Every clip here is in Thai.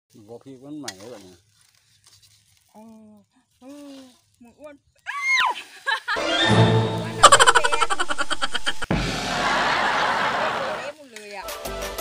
บ่พี่มันใหม่เลยเนี่ยมึงอ้วนหมดเลยอ่ะ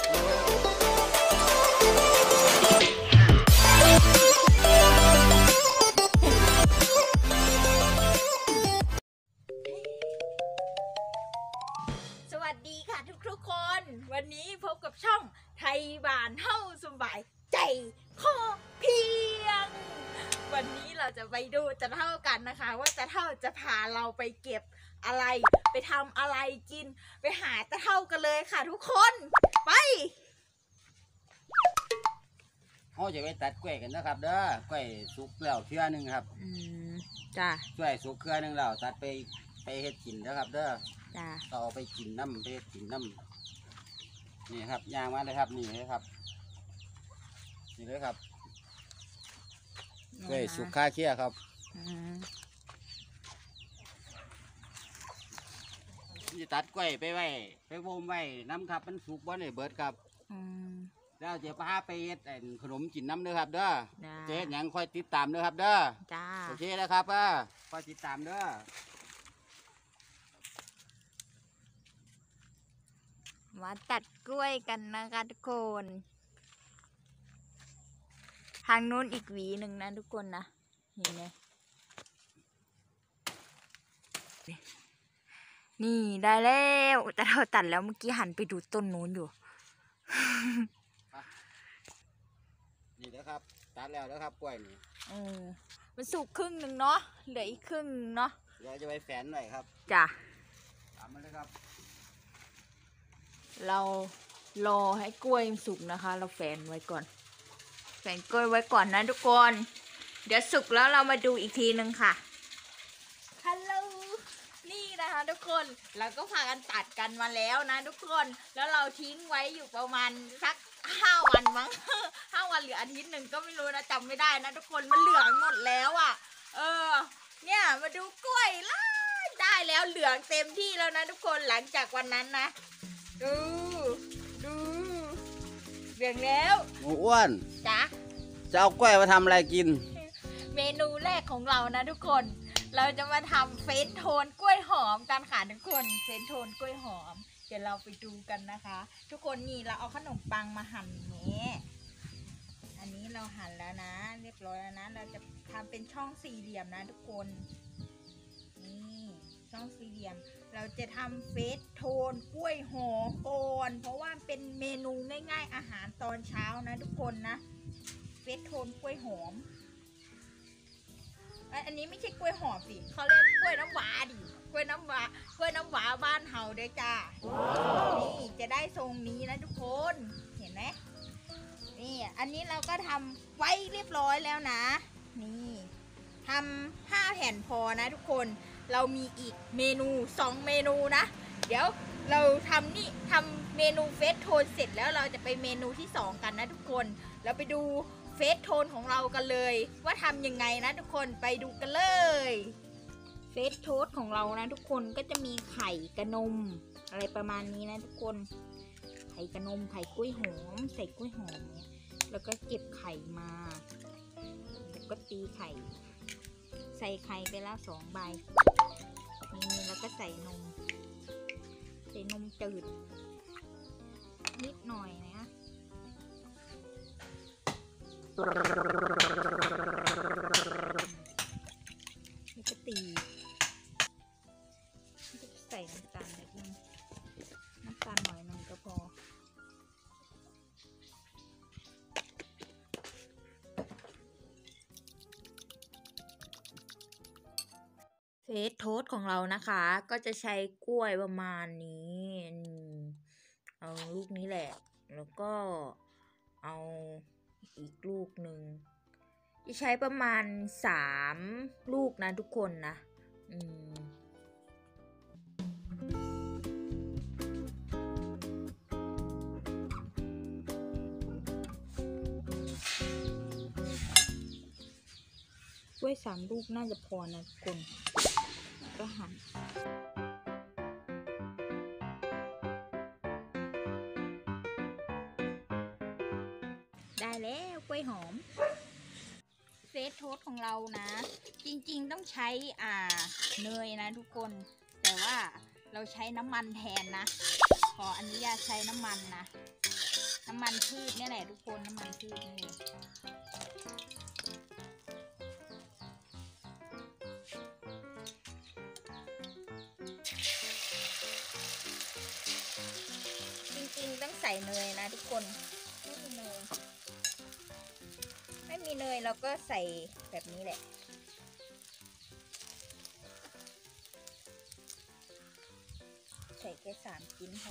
สวัสดีค่ะทุกคนวันนี้พบกับช่องไทยบ้านเฮ้าสบายใจพอเพียงวันนี้เราจะไปดูจะเท่ากันนะคะว่าจะเท่าจะพาเราไปเก็บอะไรไปทำอะไรกินไปหาจะเท่ากันเลยค่ะทุกคนไปเขาจะไปตัดกล้วยกันนะครับเด้อกล้วยสุกแล้วเครือหนึ่งครับจ้ากล้วยสุกเครือหนึ่งแล้วตัดไปเฮ็ดกินนะครับเด้อจ้าต่อไปกินน้ำไปเฮ็ดกินน้ำนี่ครับย่างมาเลยครับนี่เลยครับนี่เลยครับกล้วยสุกคาเคียครับจะตัดกล้วยไปไว้ไปโวมไว้น้ำครับมันสุกบ่ได้เบิดครับแล้วจะพาไปเฮ็ดขนมกินน้ำเด้อครับเด้อเจ๊ยังค่อยติดตามเด้อครับเด้อจ้าโอเคนะครับค่อยติดตามเด้อมาตัดกล้วยกันนะคะทุกคนทางนู้นอีกหวีหนึ่งนะทุกคนนะเห็นไหมนี่ได้แล้วแต่เราตัดแล้วเมื่อกี้หันไปดูต้นนู้นอยู่นี่นะครับตัดแล้วนะครับกล้วยนี่มันสุกครึ่งหนึ่งเนาะเหลืออีกครึ่งเนาะเดี๋ยวจะไปแฝนหน่อยครับจ้ะตามมาเลยครับเรารอให้กล้วยสุกนะคะเราแฝนไว้ก่อนแฝนกล้วยไว้ก่อนนะทุกคนเดี๋ยวสุกแล้วเรามาดูอีกทีนึงค่ะฮัลโหลนี่นะคะทุกคนเราก็พากันตัดกันมาแล้วนะทุกคนแล้วเราทิ้งไว้อยู่ประมาณสัก5 วันมั้ง5 วันหรืออาทิตย์หนึ่งก็ไม่รู้นะจำไม่ได้นะทุกคนมันเหลืองหมดแล้วอ่ะเนี่ยมาดูกล้วยได้แล้วเหลืองเต็มที่แล้วนะทุกคนหลังจากวันนั้นนะดูเหลืองแล้วหมูอ้วนจ๊ะจะเอากล้วยมาทำอะไรกินเมนูแรกของเรานะทุกคนเราจะมาทำเฟรนช์โทนกล้วยหอมกันค่ะทุกคนเฟรนช์โทนกล้วยหอมเดี๋ยวเราไปดูกันนะคะทุกคนนี่เราเอาขนมปังมาหั่นนี้อันนี้เราหั่นแล้วนะเรียบร้อยแล้วนะเราจะทำเป็นช่องสี่เหลี่ยมนะทุกคนนี่ช่องสี่เหลี่ยมเราจะทำเฟรนช์โทนกล้วยหอมก่อนเพราะว่าเป็นเมนูง่ายๆอาหารตอนเช้านะทุกคนนะเฟรนช์โทนกล้วยหอมอันนี้ไม่ใช่กล้วยหอมสิเขาเรียกกล้วยน้ำว้าดิกล้วยน้ำว้าบ้านเฮาด้วยจ้านี่จะได้ทรงนี้นะทุกคนเห็นไหมนี่อันนี้เราก็ทำไว้เรียบร้อยแล้วนะนี่ทำ5 แผ่นพอนะทุกคนเรามีอีกเมนู2 เมนูนะเดี๋ยวเราทำเมนูเฟสโทนเสร็จแล้วเราจะไปเมนูที่2กันนะทุกคนเราไปดูเฟสโทนของเรากันเลยว่าทำยังไงนะทุกคนไปดูกันเลยเฟสโทสของเรานะทุกคนก็จะมีไข่กระนมอะไรประมาณนี้นะทุกคนไข่กระนมไข่กล้วยหอมใส่กล้วยหอมเนี่ยแล้วก็เก็บไข่มาแล้วก็ตีไข่ใส่ไข่ไปแล้ว2 ใบนี่แล้วก็ใส่นมจืดนิดหน่อยนะแล้วก็ตีใส่น้ำตาลนิดนึงน้ำตาลหน่อยนึงก็พอเฟสโทสของเรานะคะก็จะใช้กล้วยประมาณนี้เอาลูกนี้แหละแล้วก็เอาอีกลูกหนึ่งจะใช้ประมาณ3 ลูกนะทุกคนนะกล้วย3 ลูกน่าจะพอนะทุกคนก็หั่นได้แล้วกล้วยหออมเฟสโทสของเรานะ จริงๆต้องใช้เนยนะทุกคนแต่ว่าเราใช้น้ำมันแทนนะขออนุญาตใช้น้ำมันนะน้ำมันพืชนี่แหละทุกคนน้ำมันพืชนี่เลยจริงๆต้องใส่เนยนะทุกคนไม่มีเนยเราก็ใส่แบบนี้แหละใส่แค่3 ชิ้นพอ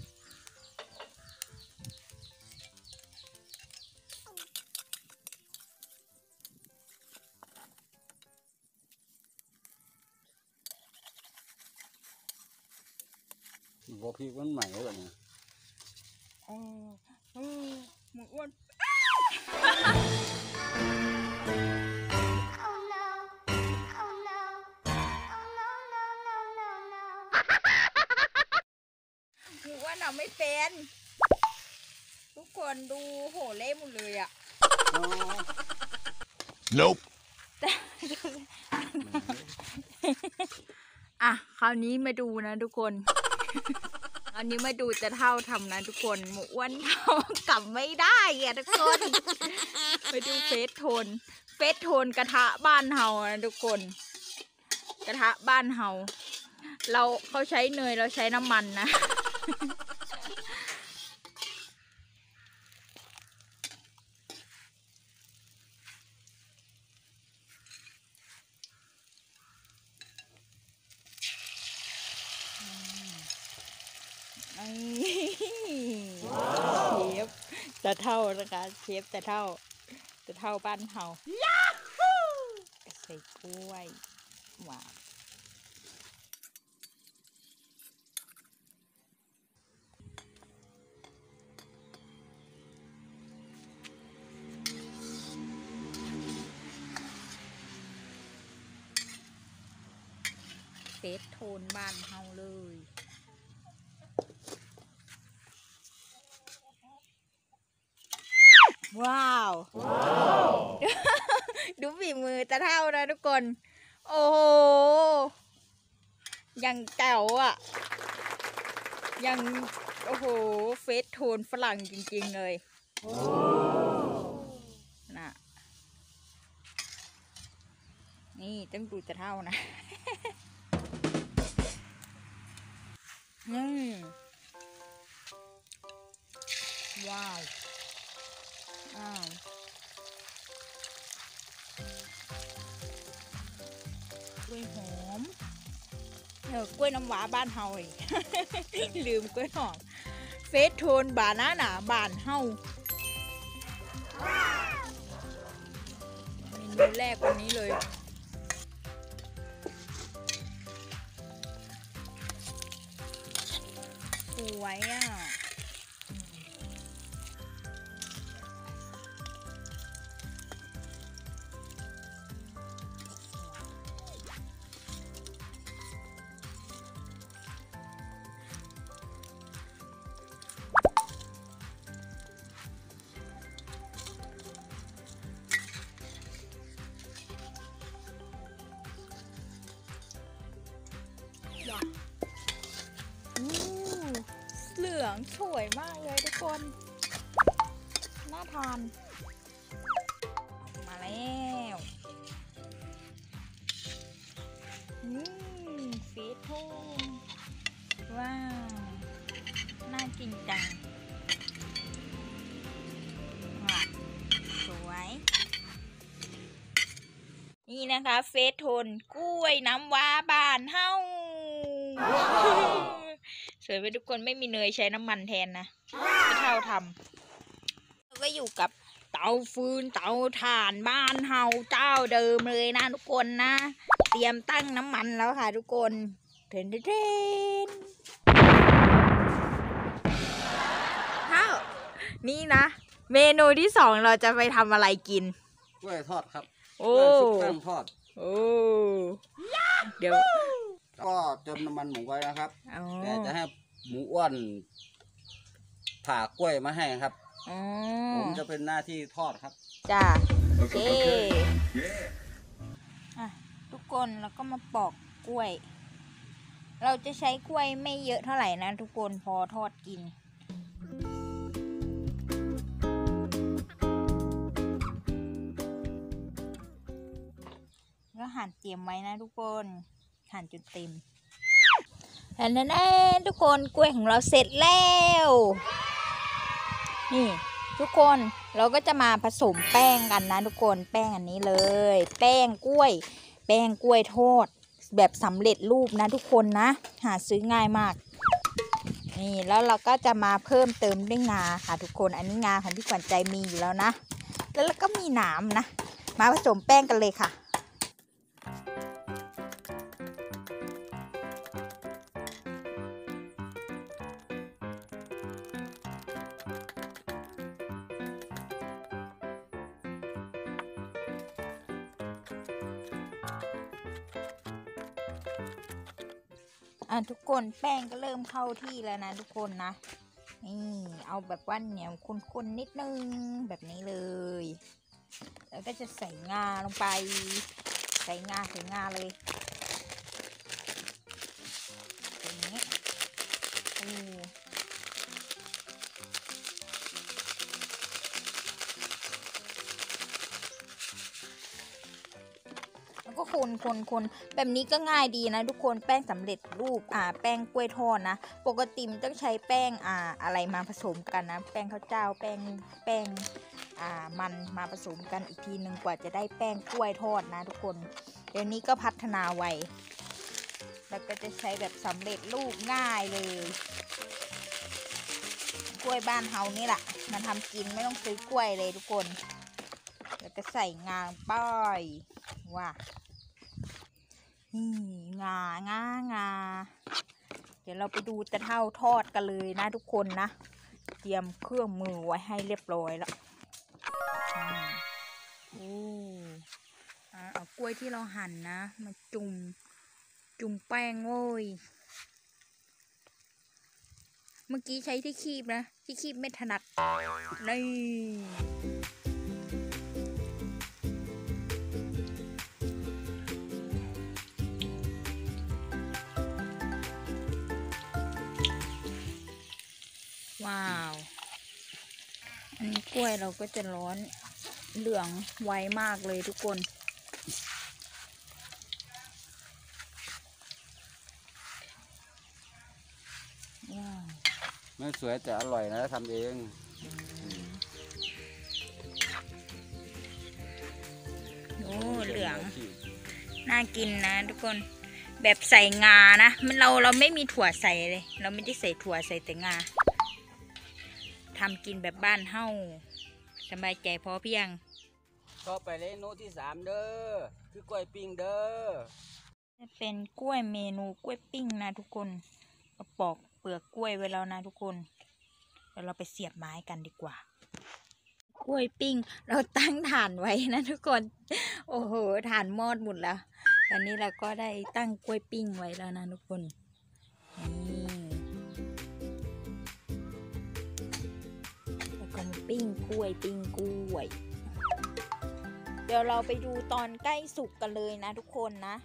บอกพี่มันใหม่เลยเนี่ยหมูอ้วนหมูอ้วนเราไม่เป็นทุกคนดูโหเล่หมดเลยอ่ะ Nope อ่ะคราวนี้มาดูนะทุกคนอันนี้มาดูจะเท่าทำนะทุกคนหมูอ้วนเท่ากลับไม่ได้อ่ะทุกคนมาดูเฟสโทนกระทะบ้านเฮานะทุกคนกระทะบ้านเฮาเขาใช้เนยเราใช้น้ำมันนะเชฟจะเท่านะคะเชฟจะเท่าบ้านเฮาใส่กล้วยหวานเฟสโทนบ้านเฮาเลยว้าว ดูฝีมือจะเท่านะทุกคน โอ้โหยังแจ๋วอ่ะยังโอ้โหเฟสโทนฝรั่งจริงๆเลยน่ะนี่ต้องดูจะเท่านะ ว้าวกล้วยหอมกล้วยน้ำว้าบ้านเฮาอีก ลืมกล้วยหอมเฟสโทนบานาน่าบ้านเฮาเมนูแรกวันนี้เลยสวยอ่ะเหลืองสวยมากเลยทุกคนน่าทานมาแล้วฟีดทุ่งว้าวน่ากินจังสวยนี่นะคะเฟสโทนกล้วยน้ำว้าบ้านเฮาสวยไปทุกคนไม่มีเนยใช้น้ำมันแทนนะจะเท่าทำก็อยู่กับเตาฟืนเตาถ่านบ้านเฮาเจ้าเดิมเลยนะทุกคนนะเตรียมตั้งน้ำมันแล้วค่ะทุกคนเทนเท่านี่นะเมนูที่2เราจะไปทำอะไรกินกล้วยทอดครับโอ้ซุปแป้งทอดโอ้เดี๋ยวก็เติมน้ำมันหมูไว้นะครับอ๋อแต่จะให้หมูอ้วนผ่ากล้วยมาให้ครับผมจะเป็นหน้าที่ทอดครับจ้าโอเคทุกคนเราก็มาปอกกล้วยเราจะใช้กล้วยไม่เยอะเท่าไหร่นะทุกคนพอทอดกินก็หั่นเตรียมไว้นะทุกคนหั่นจนเต็มแล้วนั่นทุกคนกล้วยของเราเสร็จแล้วนี่ทุกคนเราก็จะมาผสมแป้งกันนะทุกคนแป้งอันนี้เลยแป้งกล้วยทอดแบบสำเร็จรูปนะทุกคนนะหาซื้อง่ายมากนี่แล้วเราก็จะมาเพิ่มเติมด้วยงาค่ะทุกคนอันนี้งาของพี่ขวัญใจมีอยู่แล้วนะแล้วก็มีหนามนะมาผสมแป้งกันเลยค่ะทุกคนแป้งก็เริ่มเข้าที่แล้วนะทุกคนนะนี่เอาแบบว่าเหนียวข้นๆนิดนึงแบบนี้เลยแล้วก็จะใส่งาลงไปใส่งาเลยอย่างนี้ก็คนแบบนี้ก็ง่ายดีนะทุกคนแป้งสำเร็จรูปแป้งกล้วยทอดนะปกติมันต้องใช้แป้งอะไรมาผสมกันนะแป้งข้าวเจ้าแป้งมันมาผสมกันอีกทีหนึ่งกว่าจะได้แป้งกล้วยทอดนะทุกคนเดี๋ยวนี้ก็พัฒนาไวแล้วก็จะใช้แบบสำเร็จรูปง่ายเลยกล้วยบ้านเฮานี่แหละมันทำกินไม่ต้องซื้อกล้วยเลยทุกคนแล้วก็ใส่งาป้ายว่างาเดี๋ยวเราไปดูตะเท่าทอดกันเลยนะทุกคนนะเตรียมเครื่องมือไว้ให้เรียบร้อยแล้วเอากล้วยที่เราหั่นนะมาจุ่มแป้งโว้ยเมื่อกี้ใช้ที่คีบนะที่คีบไม่ถนัดนี่ว้าวอันนี้กล้วยเราก็จะร้อนเหลืองไวมากเลยทุกคนไม่สวยแต่อร่อยนะทำเองโอ้เหลืองน่ากินนะทุกคนแบบใส่งานะเราไม่มีถั่วใส่เลยเราไม่ได้ใส่ถั่วใส่แต่งาทำกินแบบบ้านเฮ้าสบายใจพอเพียงก็ไปเล่นโน้ตที่3เด้อคือกล้วยปิ้งเด้อจะเป็นกล้วยเมนูกล้วยปิ้งนะทุกคนปอกเปลือกกล้วยไว้แล้วนะทุกคนเดี๋ยวเราไปเสียบไม้กันดีกว่ากล้วยปิ้งเราตั้งถ่านไว้นะทุกคนโอ้โหถ่านมอดหมดแล้วตอนนี้เราก็ได้ตั้งกล้วยปิ้งไว้แล้วนะทุกคนแล้วก็ปิ้งกล้วยเดี๋ยวเราไปดูตอนใกล้สุกกันเลยนะทุกคนนะ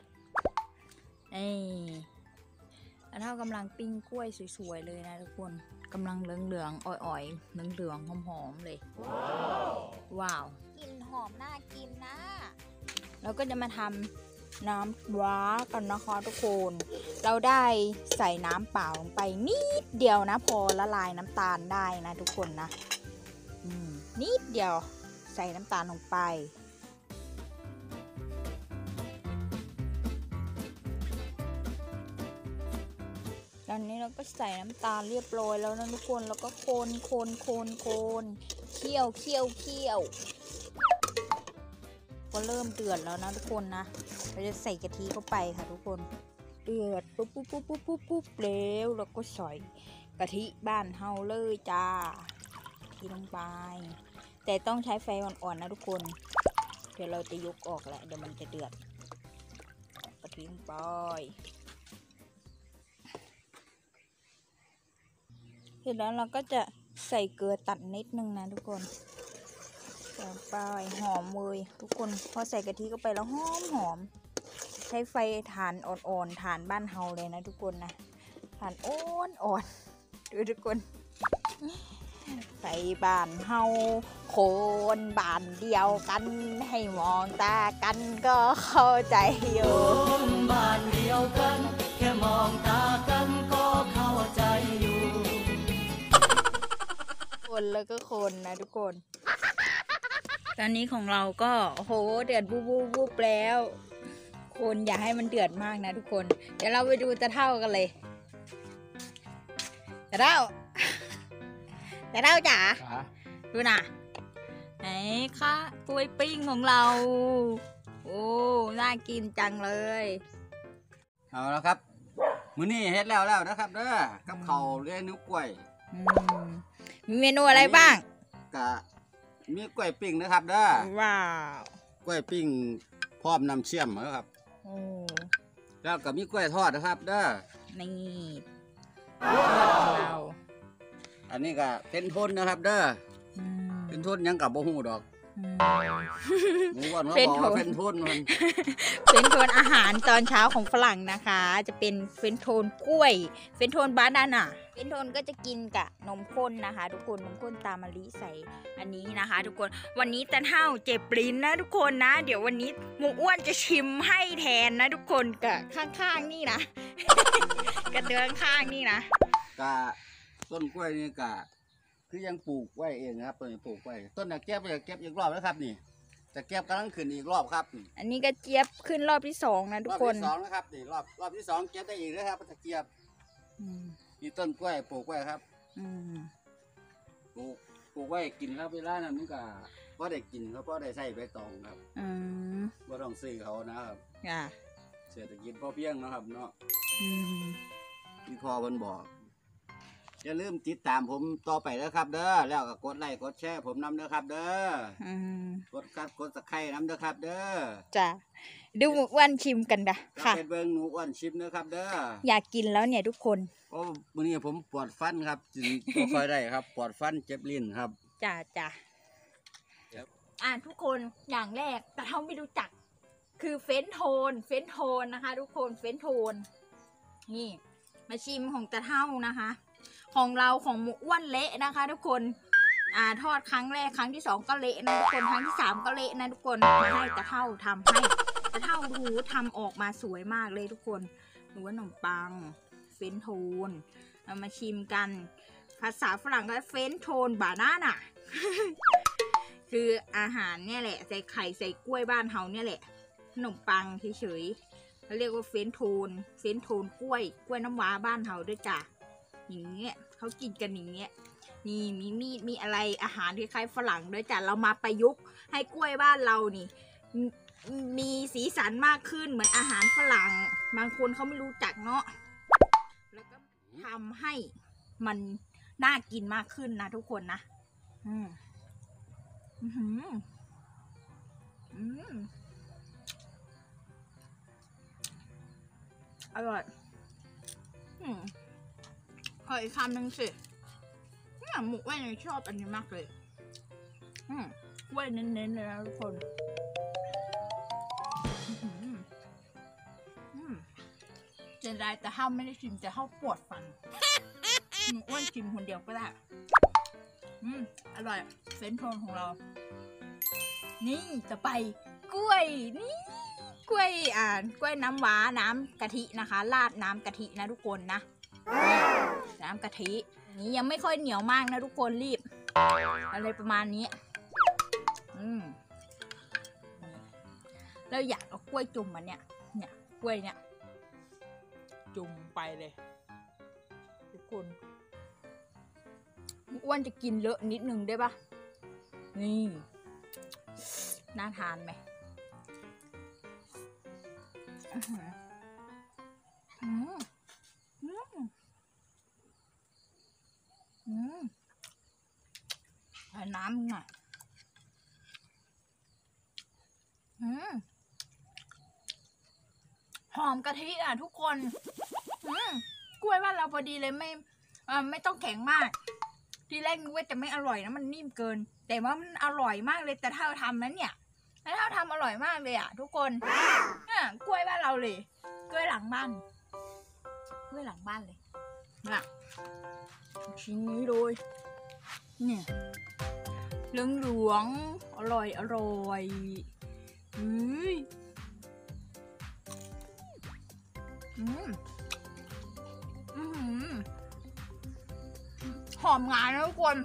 แล้วเท่ากำลังปิ้งกล้วยสวยๆเลยนะทุกคนกำลังเหลืองๆอ่อยๆเหลืองๆหอมๆเลยว้าวกลิ่นหอมน่ากินนะเราก็จะมาทำน้ำว้ากันนะคะทุกคนเราได้ใส่น้ำเปล่าลงไปนิดเดียวนะพอละลายน้ำตาลได้นะทุกคนนะนิดเดียวใส่น้ำตาลลงไปตอนนี้เราก็ใส่น้ำตาลเรียบร้อยแล้วนะทุกคนแล้วก็คนเคี่ยวก็เริ่มเดือดแล้วนะทุกคนนะเราจะใส่กะทิเข้าไปค่ะทุกคนเดือดปุ๊บแล้วเราก็ใส่กะทิบ้านเฮาเลยจ้าที่ลงไปแต่ต้องใช้ไฟอ่อนๆนะทุกคนเดี๋ยวเราจะยกออกแล้วเดี๋ยวมันจะเดือดกะทิลงไปเสร็จแล้วเราก็จะใส่เกลือตัดนิดนึงนะทุกคนใส่ไปหอมเลยทุกคนพอใส่กะทิเข้าไปแล้วหอมใช้ไฟถ่านอ่อนๆถ่านบ้านเฮาเลยนะทุกคนนะถ่านอ่อนดูทุกคนใส่บ้านเฮาโคนบ้านเดียวกันให้มองตากันก็เข้าใจอยู่บ้านเดียวกันแค่มองตากันก็เข้าใจอยู่คนแล้วก็คนนะทุกคนตอนนี้ของเราก็โหเดือดบูบแล้วคนอย่าให้มันเดือดมากนะทุกคนเดี๋ยวเราไปดูตะเท่ากันเลยตะเท่าจ๋าดูนะไหนคะกล้วยปิ้งของเราโอ้น่ากินจังเลยเอาแล้วครับมื้อนี้เฮ็ดแล้วนะครับเด้อกับข้าวเรียนนิ้วกล้วยมีเมนูอะไรบ้างก็มีกล้วยปิ้งนะครับเด้อว้าวกล้วยปิ้งพร้อมน้ำเชื่อมนะครับแล้วก็มีกล้วยทอดนะครับเด้อนี่เราอันนี้ก็เป็นทุนนะครับเด้อเป็นทุนยังกับบ่ฮู้ดอกหมูว่าเป็นทุนเป็นทุนอาหารตอนเช้าของฝรั่งนะคะจะเป็นเฟนโทนกล้วยเฟนโทนบานาน่าเฟนโทนก็จะกินกับนมข้นนะคะทุกคนนมข้นตามมะลิใส่อันนี้นะคะทุกคนวันนี้ตาเท่าเจ็บลิ้นนะทุกคนนะเดี๋ยววันนี้หมูอ้วนจะชิมให้แทนนะทุกคนกับข้างๆนี่นะกระเตืองข้างนี่นะกะต้นกล้วยนี่กะคือยังปลูกไว้เองนะครับต้นนี้ปลูกไว้ต้นตะเกียบจะเก็บอีกรอบแล้วครับนี่ตะเกียบกำลังขึ้นอีกรอบครับอันนี้ก็เจี๊ยบขึ้นรอบที่2นะทุกคนรอบที่2นะครับนี่รอบที่2เก็บได้อีกนะครับตะเกียบนี่ต้นกล้วยปลูกไว้ครับปลูกไว้กินครับเวลานั้นมันก็พอได้กินเขาพอได้ใส่ใบตองครับบ่ต้องซื้อเขานะครับเศรษฐกิจพอเพียงนะครับเนาะที่พ่อเพิ่นบอกอย่าลืมติดตามผมต่อไปนะครับเด้อแล้วก็กดไลค์กดแชร์ผมนำเด้อครับเด้อกดตะไคร้นำเด้อครับเด้อจ้ะดูหมูอ้วนชิมกันนะค่ะเป็นเบิ้งหนูอ้วนชิมเด้อครับเด้ออยากกินแล้วเนี่ยทุกคนโอ้มื้อนี้ผมปวดฟันครับจึงบ่ค่อยได้ครับปวดฟันเจ็บลิ้นครับจ้ะทุกคนอย่างแรกแต่เขาไม่รู้จักคือเฟนโทนนะคะทุกคนเฟนโทนนี่มาชิมของตะเท่านะคะของเราของหมูอ้วนเละนะคะทุกคนทอดครั้งแรกครั้งที่2ก็เละนะทุกคนครั้งที่3ก็เละนะทุกคนมาให้ตะเท่าทำให้ตะเท่าดูทำออกมาสวยมากเลยทุกคนหนูว่าขนมปังเฟนโทนเรามาชิมกันภาษาฝรั่งก็เฟนโทนบานาน่าคืออาหารเนี่ยแหละใส่ไข่ใส่กล้วยบ้านเฮาเนี่ยแหละขนมปังเฉยๆเขาเรียกว่าเฟนโทนกล้วยน้ำว้าบ้านเฮาด้วยจ้ะอย่างเงี้ยเขากินกันอย่างเงี้ยนี่มีมีดมีอะไรอาหารคล้ายๆฝรั่งด้วยจ้ะเรามาประยุกต์ให้กล้วยบ้านเรานี่มีสีสันมากขึ้นเหมือนอาหารฝรั่งบางคนเขาไม่รู้จักเนาะแล้วก็ทำให้มันน่ากินมากขึ้นนะทุกคนนะอร่อยขออีกคำหนึ่งสิเนี่ยหมูอ้วนชอบอันนี้มากเลยกล้วยเน้นๆเลยนะทุกคนเจนได้แต่ห้ามไม่ได้ชิมจะเข้าปวดฟันหมูอ้วนชิมคนเดียวก็ได้อร่อยเฟรนช์โทนของเรานี่จะไปกล้วยนี่กล้วยน้ำว้าน้ำกะทินะคะราดน้ำกะทินะทุกคนนะน้ำกะทินี้ยังไม่ค่อยเหนียวมากนะทุกคนรีบอะไรประมาณนี้แล้วอยากเอากล้วยจุ่มมันเนี่ยกล้วยเนี่ยจุ่มไปเลยทุกคนอ้วนจะกินเลอะนิดนึงได้ปะนี่น่าทานไหมน้ำหน่อยหอมกะทิอ่ะทุกคนกล้วยบ้านเราพอดีเลยไม่ต้องแข็งมากที่แรกนึกว่าจะไม่อร่อยนะมันนิ่มเกิน แต่ว่ามันอร่อยมากเลยแต่ถ้าเราทำนั้นเนี่ยถ้าทำอร่อยมากเลยอ่ะทุกคนกล้วยบ้านเราเลยกล้วยหลังบ้านเลยนะชิ้นนี้เลยเนี่ยเหลืองอร่อยหอมงานะทุกคน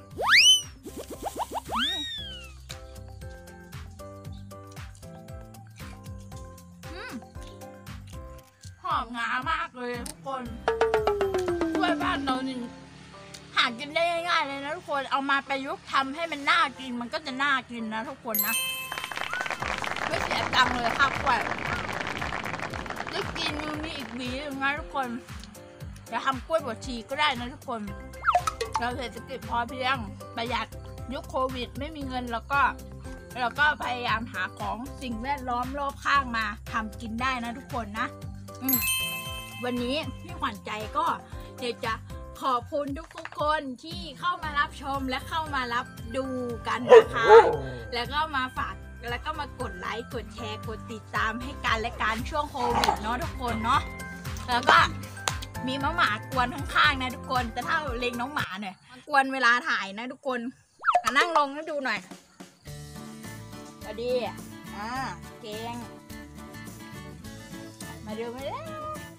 หอมงามากเลยทุกคนกล้วยบ้านเรานี่หากินได้ง่ายๆเลยนะทุกคนเอามาประยุกต์ทำให้มันน่ากินมันก็จะน่ากินนะทุกคนนะไม่เสียตังค์เลยค่ะกล้วยได้กินมีอีกหวีหนึ่งนะทุกคนจะทำกล้วยบดชีก็ได้นะทุกคนเราเศรษฐกิจพอเพียงประหยัดยุคโควิดไม่มีเงินแล้วก็พยายามหาของสิ่งแวดล้อมรอบข้างมาทำกินได้นะทุกคนนะวันนี้พี่ขวัญใจก็อยากจะขอบคุณทุกคนที่เข้ามารับชมและเข้ามารับดูกันนะคะแล้วก็มาฝากแล้วก็มากดไลค์กดแชร์กดติดตามให้กันและกันช่วงโควิดเนาะทุกคนเนาะแล้วก็มีหมากวนข้างๆนะทุกคนแต่ถ้าเล็งน้องหมาเนี่ยกวนเวลาถ่ายนะทุกคนนั่งลงให้ดูหน่อยพอดีเก่งมาดูมาแล้ว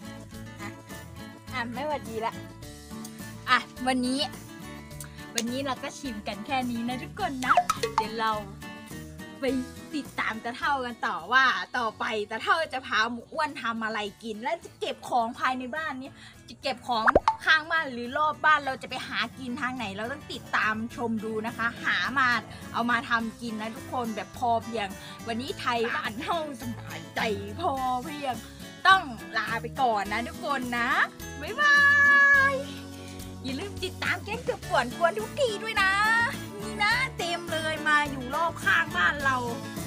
ไม่หวัดดีละวันนี้เราก็ชิมกันแค่นี้นะทุกคนนะเดี๋ยวเราไปติดตามตาเท่ากันต่อว่าต่อไปตาเท่าจะพาหมูอ้วนทำอะไรกินและจะเก็บของภายในบ้านนี้จะเก็บของข้างบ้านหรือรอบบ้านเราจะไปหากินทางไหนเราต้องติดตามชมดูนะคะหามาเอามาทำกินนะทุกคนแบบพอเพียงวันนี้ไทยบ้านเฮาสบายใจพอเพียงต้องลาไปก่อนนะทุกคนนะบ๊ายบายอย่าลืมติดตามแก๊งเกือบป่วนกวนทุกทีด้วยนะนี่นะเต็มเลยมาอยู่รอบข้างบ้านเรา